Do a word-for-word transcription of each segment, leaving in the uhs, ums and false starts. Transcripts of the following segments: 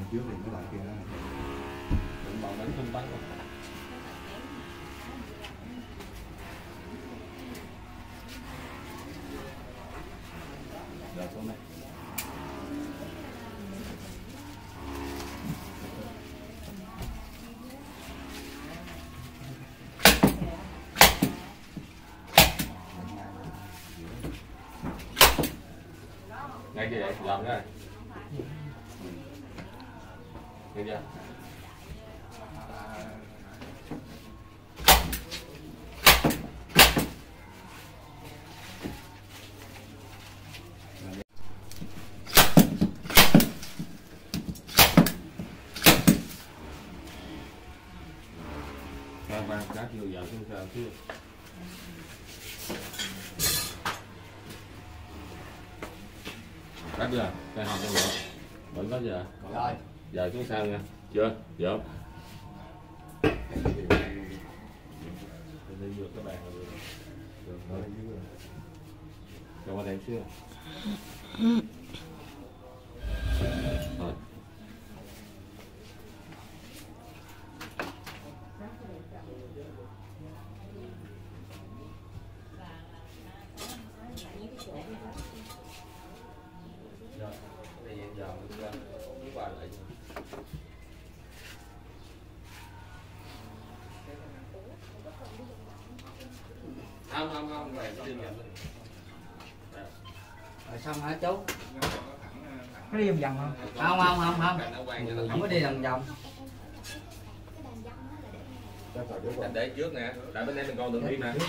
trước thì mới lại kia đó. Đừng bằng đánh không bắn không. Rồi xuống đây. Ngay kia vậy, làm cái này. Nghe chưa? Mang mang cá vô vào xuống sao chứ. Cắt chưa? Cái hộp cho vợ. Vẫn có giờ. Rồi. Giờ xuống sao nha. Chưa? Dạ. Đi vô cái bàn rồi. Rồi. Cho qua đây xíu. Rồi. Không không không về đi nhận rồi xong hả chú? Có đi vòng vòng không? Không không không không không có đi vòng vòng. Anh để trước nè, tại bên đây mình còn đừng đi nè.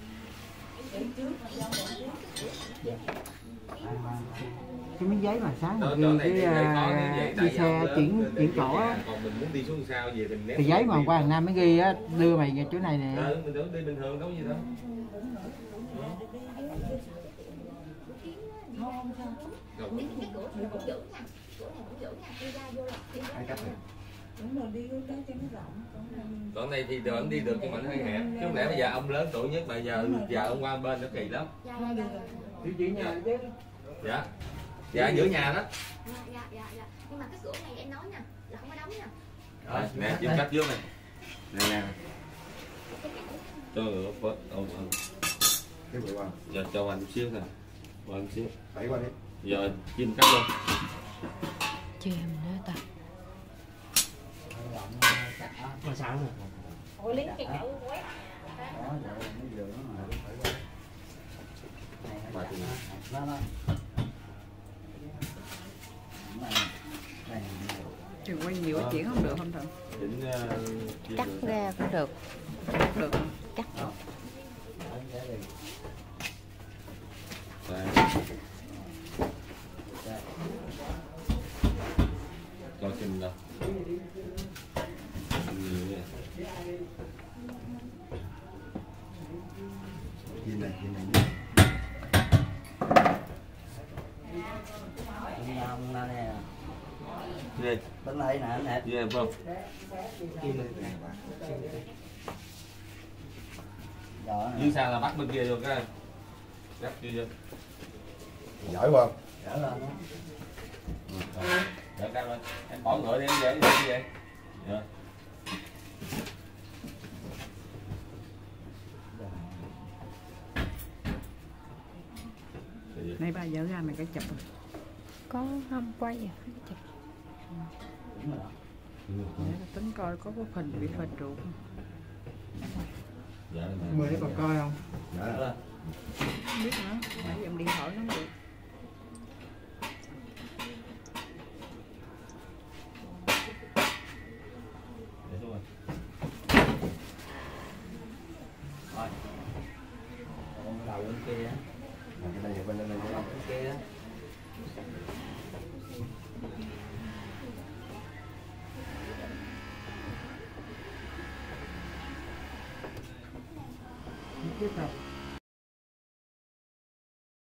Cái miếng giấy mà sáng Đó, ghi cái uh, đi xe chuyển chuyển chỗ á. Còn mình muốn đi xuống sao về mình ném. Thì giấy mà qua hàng Nam mới ghi á, đưa mày về chỗ này nè. Ừ, mình tưởng đi bình thường đâu có gì đâu. Đoạn này thì vẫn đi được nhưng mà nó hơi hẹp. Chứ không lẽ bây giờ ông lớn tuổi nhất bây giờ giờ ông qua bên nó kỳ lắm. Đi chuyển nhà chứ. Dạ. Dạ giữa nhà đó. Dạ dạ dạ dạ. Nhưng mà cái cửa này em nói nha, là không có đóng nha. Rồi, nè, chim cắt trước này. Nè nè. Cho người phớt. Ồ ồ. Cái bụi qua. Giờ cho anh chút xíu nè. Qua một xíu. Đẩy qua đi. Giờ chim cắt luôn. Chim nữa ta. Mà sao nè. Ôi lính cái cậu quét. Đó giờ mới vừa nó mà phải qua. Mà thì Đó đó. Trường quay nhiều quá chuyển không được không thằng? chỉnh uh, Cắt ra cũng được. Được không? Cắt. Đây. Coi chim đâu. Nhiều nha. Chim này, chim này. Ông ra nè. Gì? Bên đây nè anh Hiệp. Gì em không? Dưới sao là bắt bên kia vô cái cắt kia vô. Giỏi không? Dở lên đó. Để cao lên. Em bỏ ngựa đi em dễ như vậy. Dạ. Này ba giờ ra mày cái chụp rồi. Có không quay à? Chụp. Đúng rồi đó. Để tính coi có cái hình bị phật trụ không? Dạ. Mời để bà coi không? Dạ. Không biết nữa, nãy giờ điện thoại nó không được. Để xuống rồi. Rồi. Còn đầu bên kia á. Bên đây, bên đây, bên đây. Bên kia á. Tiếp tục.